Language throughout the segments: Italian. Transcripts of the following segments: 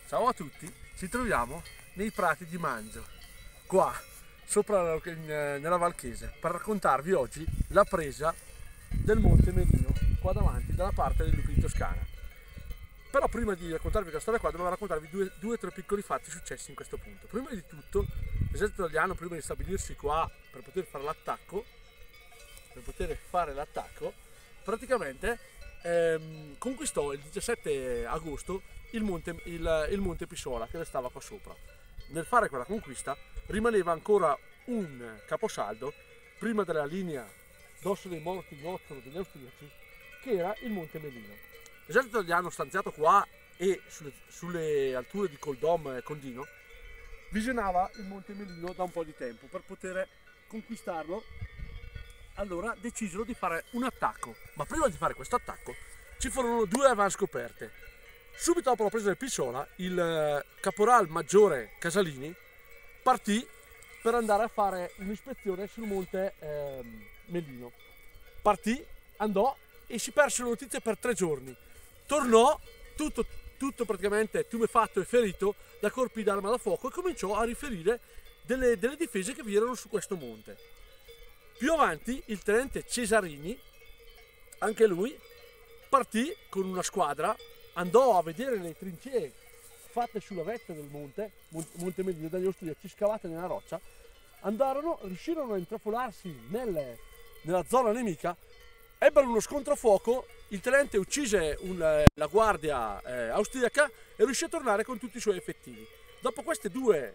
Ciao a tutti, ci troviamo nei prati di Mangio, qua sopra nella Valchese, per raccontarvi oggi la presa del Monte Melino, qua davanti, dalla parte dei lupi di Toscana. Però prima di raccontarvi questa storia qua, dovevo raccontarvi due o tre piccoli fatti successi in questo punto. Prima di tutto, l'esercito italiano, prima di stabilirsi qua per poter fare l'attacco, praticamente conquistò il 17 agosto il monte Pisola, che restava qua sopra. Nel fare quella conquista rimaneva ancora un caposaldo prima della linea d'osso dei morti Nozzolo degli austriaci, che era il Monte Melino. L'esercito italiano stanziato qua e sulle alture di Coldom e Condino visionava il Monte Melino da un po' di tempo. Per poter conquistarlo, allora decisero di fare un attacco, ma prima di fare questo attacco ci furono due avanscoperte. Subito dopo la presa del Pisola, il caporal maggiore Casalini partì per andare a fare un'ispezione sul Monte Melino. Andò e si perse le notizie per 3 giorni. Tornò tutto praticamente tumefatto e ferito da colpi d'arma da fuoco e cominciò a riferire delle difese che vi erano su questo monte. Più avanti il tenente Cesarini, anche lui, partì con una squadra, andò a vedere le trincee fatte sulla vetta del Monte Melino dagli austriaci, scavate nella roccia. Riuscirono a intrappolarsi nella zona nemica, ebbero uno scontro a fuoco, il tenente uccise la guardia austriaca e riuscì a tornare con tutti i suoi effettivi. Dopo queste due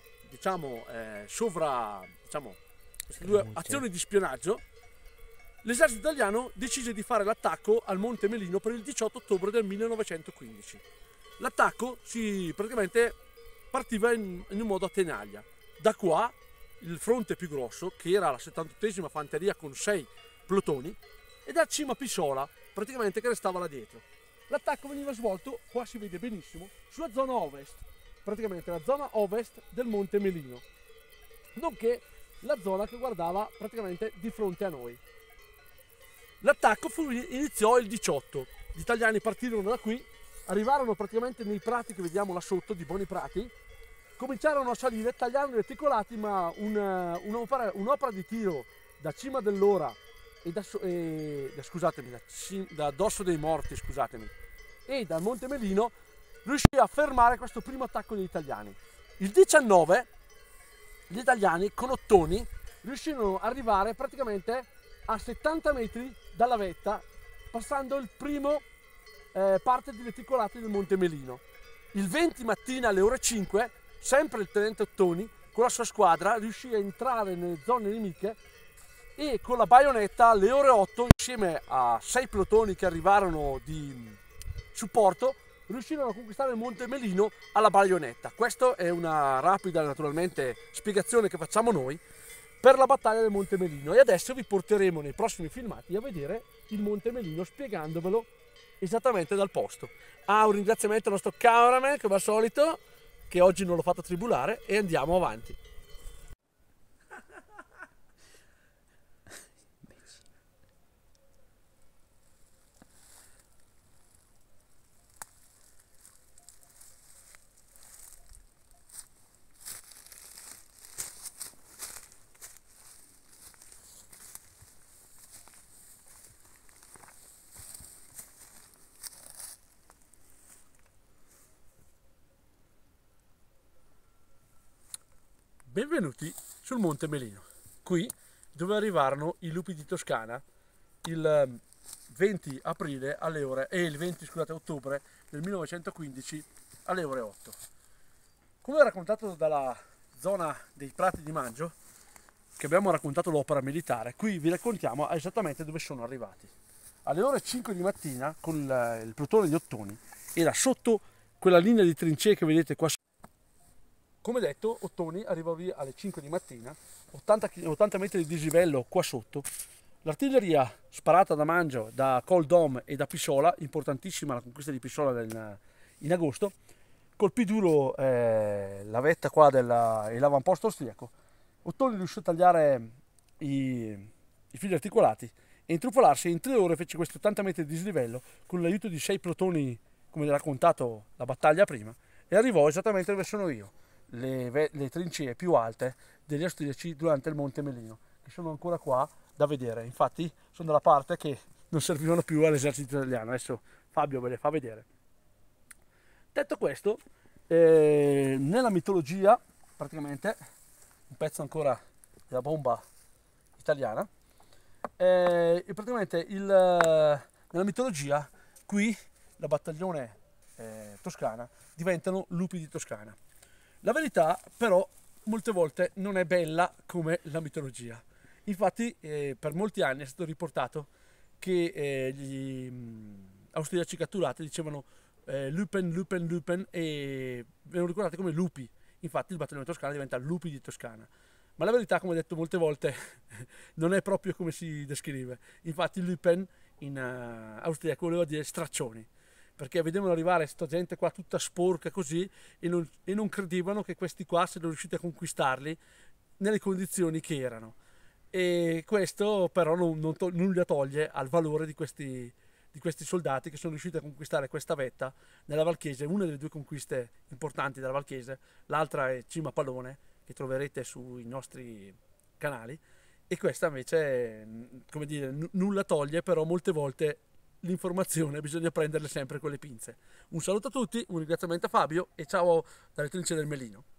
azioni di spionaggio, l'esercito italiano decise di fare l'attacco al Monte Melino per il 18 ottobre del 1915. L'attacco praticamente partiva in un modo a tenaglia. Da qua il fronte più grosso, che era la 78esima fanteria con 6 plotoni, e da Cima Pisola, praticamente, che restava là dietro. L'attacco veniva svolto, qua si vede benissimo, sulla zona ovest, praticamente la zona ovest del Monte Melino, nonché la zona che guardava praticamente di fronte a noi. L'attacco iniziò il 18, gli italiani partirono da qui, arrivarono praticamente nei prati che vediamo là sotto, di Boni Prati, cominciarono a salire, tagliarono i reticolati, ma un'opera di tiro da Cima dell'Ora da Dosso dei Morti, e dal Monte Melino riuscì a fermare questo primo attacco degli italiani. Il 19 gli italiani con Ottoni riuscirono ad arrivare praticamente a 70 metri dalla vetta, passando il primo parte di reticolati del Monte Melino. Il 20 mattina alle ore 5, sempre il tenente Ottoni con la sua squadra riuscì a entrare nelle zone nemiche e con la baionetta alle ore 8, insieme a 6 plotoni che arrivarono di supporto, riuscirono a conquistare il Monte Melino alla baionetta. Questa è una rapida, naturalmente, spiegazione che facciamo noi per la battaglia del Monte Melino, e adesso vi porteremo nei prossimi filmati a vedere il Monte Melino spiegandovelo esattamente dal posto. Un ringraziamento al nostro cameraman, come al solito, che oggi non l'ho fatto tribulare, e andiamo avanti. Benvenuti sul Monte Melino, qui dove arrivarono i lupi di Toscana il 20 aprile il 20 ottobre del 1915 alle ore 8. Come raccontato dalla zona dei prati di Mangio, che abbiamo raccontato l'opera militare, qui vi raccontiamo esattamente dove sono arrivati. Alle ore 5 di mattina, con il plotone di Ottoni, era sotto quella linea di trincee che vedete qua. Come detto, Ottoni arrivò lì alle 5 di mattina, 80 metri di dislivello qua sotto. L'artiglieria sparata da Mangio, da Coldom e da Pisola, importantissima la conquista di Pisola in agosto, colpì duro la vetta qua e l'avamposto austriaco. Ottoni riuscì a tagliare i fili articolati e intrufolarsi, e in 3 ore fece questi 80 metri di dislivello con l'aiuto di 6 plotoni, come raccontato la battaglia prima, e arrivò esattamente dove sono io, le trincee più alte degli austriaci durante il Monte Melino, che sono ancora qua da vedere. Infatti sono dalla parte che non servivano più all'esercito italiano. Adesso Fabio ve le fa vedere. Detto questo, nella mitologia, praticamente, un pezzo ancora della bomba italiana, praticamente nella mitologia qui la battaglione toscana diventano lupi di Toscana. La verità però molte volte non è bella come la mitologia. Infatti per molti anni è stato riportato che gli austriaci catturati dicevano Lupen, Lupen, Lupen e vengono ricordati come lupi. Infatti il battaglione toscano diventa lupi di Toscana. Ma la verità, come ho detto molte volte, non è proprio come si descrive. Infatti Lupen in austriaco voleva dire straccioni, perché vedevano arrivare sta gente qua tutta sporca così e non credevano che questi qua siano riusciti a conquistarli nelle condizioni che erano. E questo però nulla toglie al valore di questi soldati che sono riusciti a conquistare questa vetta nella Valchese, una delle due conquiste importanti della Valchese, l'altra è Cima Pallone, che troverete sui nostri canali, e questa invece, come dire, nulla toglie, però molte volte l'informazione bisogna prenderle sempre con le pinze. Un saluto a tutti, un ringraziamento a Fabio e ciao dalle trincee del Melino.